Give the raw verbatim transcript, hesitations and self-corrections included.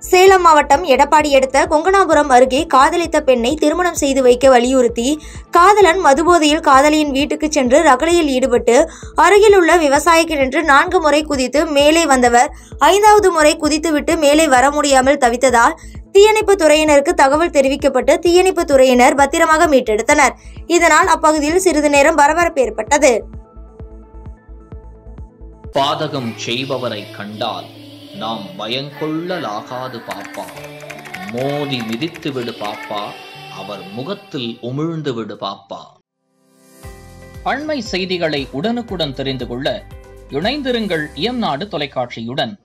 சேலம் மாவட்டம் எடப்பாடி அடுத்த கொங்கனாபுரம் அருகே காதலித்த பெண்ணை திருமணம் செய்து வைக்க வலியுறுத்தி காதலன் மதுபோதையில் காதலியின் வீட்டுக்கு சென்று ரகளையில் ஈடுபட்டு அருகில் உள்ள விவசாய கிணற்று நான்கு முறை குதித்து மேலே வந்தவர் ஐந்தாவது முறை குதித்துவிட்டு மேலே வர முடியாமல் தவித்ததால் தீயணைப்பு துறையினருக்கு தகவல் தெரிவிக்கப்பட்டு தீயணைப்பு துறையினர் பத்திரமாக மீட்டெடுத்தனர். இதனால் அப்பகுதியில் சிறிது நேரம் பரபரப்பு ஏற்பட்டது. பாதகம் செய்பவரை கண்டால் நாம் பயங்கொள்ளலாகாது பாப்பா, மோதி மிதித்து விடு பாப்பா, அவர் முகத்தில் உமிழ்ந்து விடு பாப்பா. அண்மை செய்திகளை உடனுக்குடன் தெரிந்து கொள்ள இணைந்திருங்கள் இயம்நாடு தொலைக்காட்சியுடன்.